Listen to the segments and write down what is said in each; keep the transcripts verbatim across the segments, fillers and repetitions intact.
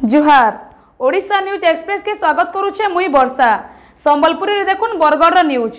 जुहार Odisha news express के स्वागत करुछे मुई वर्षा। संबलपुर रे देखुन बरगढ़ न्यूज।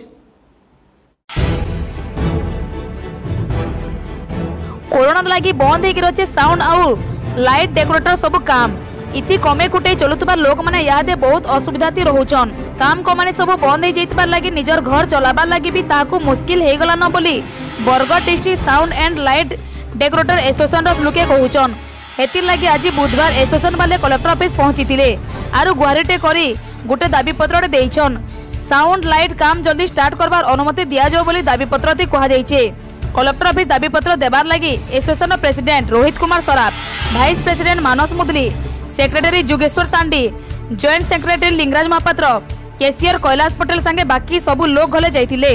कोरोना लगी बंद होगी रचे साउंड आउ लाइट डेकोरेटर सब काम इति कमे कुटे चलुतबा लोक माने यादे बहुत असुविधा ती रहुचन। काम को माने सब बंद हो जाइतबार लगी निजर घर चलाबा लगी भी ताकू मुश्किल हे गला न बोली Bargarh district sound and light decorator association रो लोके कहउचन। हेतिर लगी आज बुधवार एसोसिएशन वाले कलेक्टर ऑफिस पहुंचीतिले आरु गुहारिटे करी गोटे दाबी पत्र देइछन। साउंड लाइट काम जल्दी स्टार्ट करबार अनुमति दिया जाओ बोली दाबी पत्र ती कहा जाइछे। कलेक्टर ऑफिस दाबी पत्र देबार लगी association president Rohit Kumar Saraf, vice president Manas Mudali, secretary Jugeshwar Tandi, joint secretary Lingaraj Mahapatra, KCR Kailash Patel संगे बाकी सबु लोग गले जाइतिले।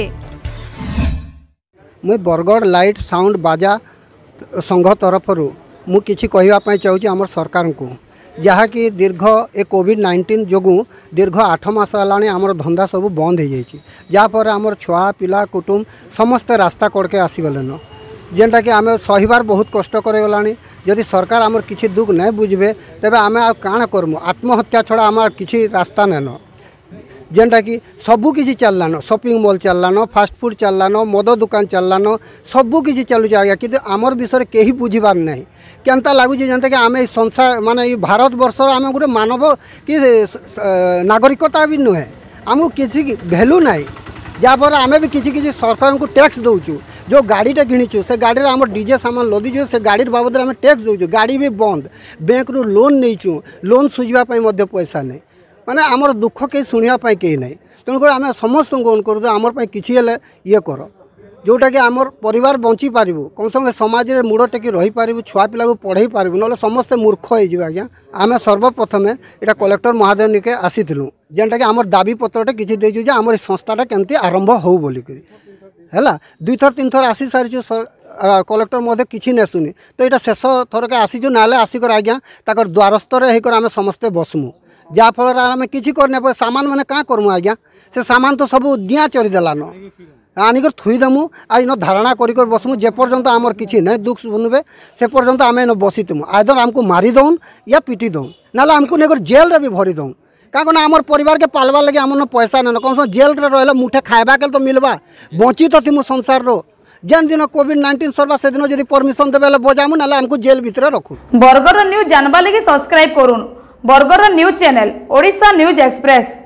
मुई बरगढ़ लाइट साउंड बाजा संघ तरफरु मु किछि कहिबा चाहूँगी आम सरकार को जहाँकि दीर्घ ए कोविड नाइंटीन जोगु दीर्घ आठ मास है आमर धंदा सब बंद हो जाइए जहाँपर आमर छुआ पिला कुटुम समस्ते रास्ता कड़के आसीगलेन जेनटा कि आम सहीबार बहुत कष्ट करगला। जदि सरकार आमर किछि दुख नहीं बुझे तेबे आमे आ काण करमु आत्महत्या छड़ा आमर किछि रास्ता नेन जेनटा कि सबू किसी चललान शॉपिंग मॉल चललान फास्ट फूड चललान मद दुकान चललान सबू किसी चलुचे आज्ञा कि आमर विषय कहीं बुझीबार नहीं केनता लगुच जनता कि आम संसार माने भारत वर्ष आम गोटे मानव कि नागरिकता भी नुहे आमको किसी भैल्यू ना जहाँफल आम भी किसी किसी सरकार को टैक्स दौचु जो गाड़ीटा किणीचु से गाड़ी आम डीजे सामान लदीचु से गाड़ी बाबद में टैक्स दौचु गाड़ी भी बंद बैंक रु लोन नहींचु लोन सुझापी पैसा नहीं माने आमर दुख कहीं शुणापी कहीं ना तेणुक आम समस्त को कर आमर किसी ये कर जोटा कि आमर परिवार बंची पारू कम से कम समाज में मुड़ टेक रही पारू छुआ पिला को पढ़े पारू ना समस्ते मूर्ख हो आज्ञा। आम सर्वप्रथमे यहाँ कलेक्टर महोदय निके आसीलु जेनटा कि आमर दाबी पत्रटे किसी देचु आमर संस्थाटा केमती आरंभ हो बोलिक है दुई थर तीन थर आसी सारी कलेक्टर महोदय किसी नहीं शुनि तो यहाँ शेष थरके आसीचु ना आसिक आज्ञा ताकर द्वारस्थ होकर आम समस्ते बसमु जहाँफल आम कि करने सामान मैंने क्या करमु आज्ञा से सामान तो सब दिया चरीदेलान आनिक थुईदेमु आ इन धारणा कर बसमु जेपर्यंत आमर किसी नहीं दुख शुणवे से पर्यंत आम इन बसीतमु आदर आमको मारी दौन या पिटी दौन ना आमको नहीं जेल रे भी भरी दौन क्या आमर परिवार के पालवार लगे आम पैसा नहीं कम से जेल रे रहा मुठे खाइबा के तो मिलवा बची तो थी संसार रो जेन दिन कोविड नाइंटीन सरवा से दिन जब परमिशन देवे बजामु ना आमको जेल भितर रखु। बरगढ़ न्यूज जानवा लगी सब्सक्राइब करूँ Bargarh news channel Odisha news express.